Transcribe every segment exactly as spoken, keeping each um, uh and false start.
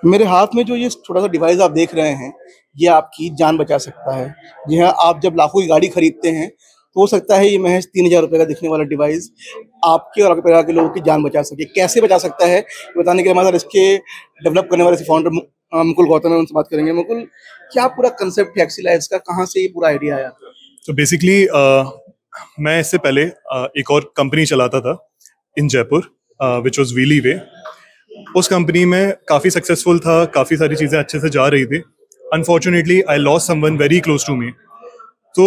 मेरे हाथ में जो ये छोटा सा डिवाइस आप देख रहे हैं, ये आपकी जान बचा सकता है। जी हाँ, आप जब लाखों की गाड़ी खरीदते हैं, तो हो सकता है ये महज तीन हज़ार रुपए का दिखने वाला डिवाइस आपके और आपके परिवार के लोगों की जान बचा सके। कैसे बचा सकता है, ये बताने के लिए हमारे साथ इसके डेवलप करने वाले फाउंडर मु अ, मुकुल गौतम हैं, उनसे बात करेंगे। मुकुल, क्या पूरा कांसेप्ट है एक्सी लाइट्स का? कहाँ से ये पूरा आइडिया आया? तो बेसिकली मैं इससे पहले uh, एक और कंपनी चलाता था in Jaipur, which was wheely way. उस कंपनी में काफ़ी सक्सेसफुल था, काफ़ी सारी चीज़ें अच्छे से जा रही थी। Unfortunately I lost someone very close to me, तो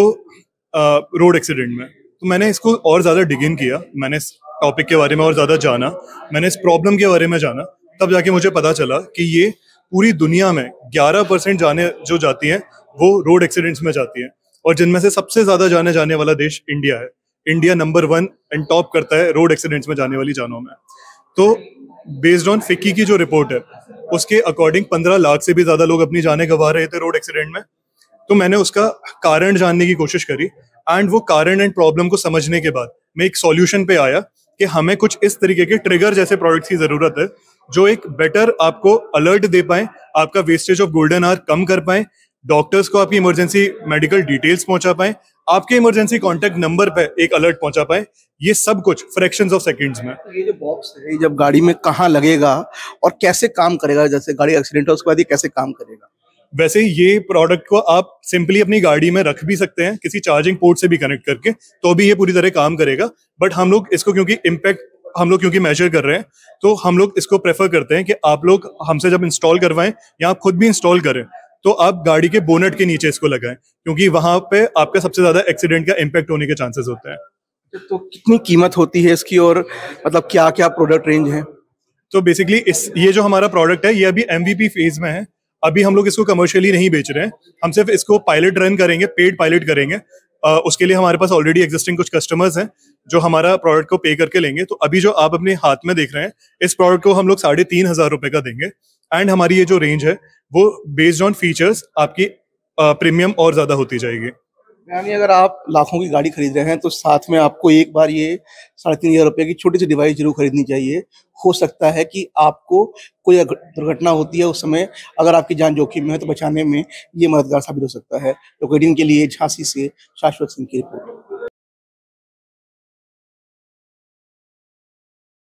रोड एक्सीडेंट में। तो मैंने इसको और ज़्यादा डिग इन किया, मैंने इस टॉपिक के बारे में और ज़्यादा जाना, मैंने इस प्रॉब्लम के बारे में जाना। तब जाके मुझे पता चला कि ये पूरी दुनिया में ग्यारह परसेंट जाने जो जाती हैं वो रोड एक्सीडेंट्स में जाती हैं, और जिनमें से सबसे ज़्यादा जाने जाने वाला देश इंडिया है। India number one and top करता है रोड एक्सीडेंट्स में जाने वाली जानों में। तो बेस्ड ऑन फिक्की की जो रिपोर्ट है, उसके अकॉर्डिंग पंद्रह लाख से भी ज़्यादा लोग अपनी जानें गंवा रहे थे रोड एक्सीडेंट में। तो मैंने उसका कारण जानने की कोशिश करी, एंड वो कारण एंड प्रॉब्लम को समझने के बाद मैं एक सॉल्यूशन पे आया कि हमें कुछ इस तरीके के ट्रिगर जैसे प्रोडक्ट्स की ज़रूरत है जो एक बेटर आपको अलर्ट दे पाए, आपका वेस्टेज ऑफ गोल्डन आवर कम कर पाए, डॉक्टर्स को आपकी इमरजेंसी मेडिकल डिटेल्स पहुंचा पाए, आपके इमरजेंसी कॉन्टैक्ट नंबर पे एक अलर्ट पहुंचा पाए। ये सब कुछ फ्रैक्शंस ऑफ सेकंड्स में। ये जो बॉक्स है, ये जब गाड़ी में कहाँ लगेगा और कैसे काम करेगा? जैसे गाड़ी एक्सीडेंट हो उसके बाद ये कैसे काम करेगा? वैसे ये प्रोडक्ट को आप सिंपली अपनी गाड़ी में रख भी सकते हैं, किसी चार्जिंग पोर्ट से भी कनेक्ट करके, तो भी ये पूरी तरह काम करेगा। बट हम लोग इसको क्योंकि इम्पैक्ट हम लोग क्योंकि मेजर कर रहे हैं, तो हम लोग इसको प्रेफर करते हैं कि आप लोग हमसे जब इंस्टॉल करवाएं या आप खुद भी इंस्टॉल करें, तो आप गाड़ी के बोनेट के नीचे इसको लगाएं, क्योंकि वहां पे आपका सबसे ज्यादा एक्सीडेंट का इम्पैक्ट होने के चांसेस होते हैं। तो कितनी कीमत होती है इसकी, और मतलब क्या क्या प्रोडक्ट रेंज है? तो बेसिकली इस ये जो हमारा प्रोडक्ट है, ये अभी एमवीपी फेज में है। अभी हम लोग इसको कमर्शियली नहीं बेच रहे हैं, हम सिर्फ इसको पायलट रन करेंगे, पेड पायलट करेंगे। आ, उसके लिए हमारे पास ऑलरेडी एग्जिस्टिंग कुछ कस्टमर्स हैं जो हमारा प्रोडक्ट को पे करके लेंगे। तो अभी जो आप अपने हाथ में देख रहे हैं, इस प्रोडक्ट को हम लोग साढ़े तीन हजार रुपए का देंगे। एंड हमारी ये जो रेंज है वो बेस्ड ऑन फीचर्स आपकी प्रीमियम और ज्यादा होती जाएगी। यानी अगर आप लाखों की गाड़ी खरीद रहे हैं, तो साथ में आपको एक बार ये साढ़े तीन हजार रुपये की छोटी सी डिवाइस जरूर खरीदनी चाहिए। हो सकता है कि आपको कोई अगर दुर्घटना होती है, उस समय अगर आपकी जान जोखिम में है, तो बचाने में ये मददगार साबित हो सकता है। तो के लिए झांसी से शाश्वत सिंह की रिपोर्ट।